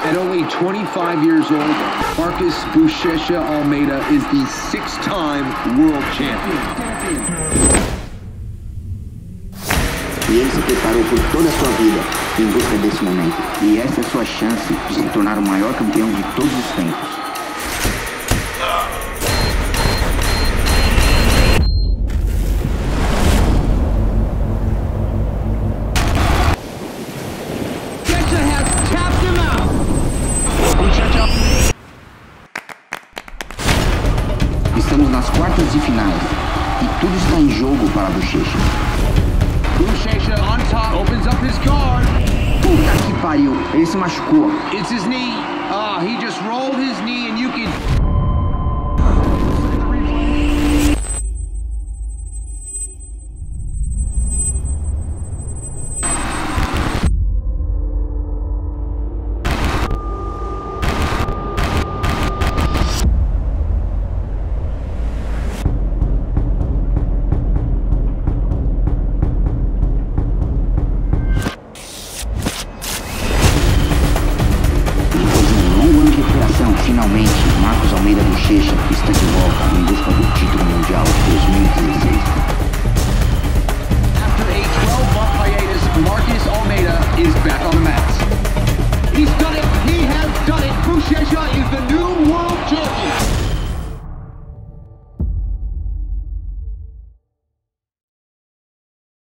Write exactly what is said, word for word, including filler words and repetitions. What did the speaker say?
At only twenty-five years old, Marcus Buchecha Almeida is the six-time world champion. E ele se preparou por toda a sua vida em busca desse momento. E essa é a sua chance de se tornar o maior campeão de todos os tempos. Estamos nas quartas de finais e tudo está em jogo para Buchecha. Buchecha on top, opens up his guard. Puta que pariu, ele se machucou. It's his knee. Ah, uh, he just rolled his knee and you can... Finalmente, Marcus Almeida Buchecha está de volta em busca do título mundial dois mil e dezesseis.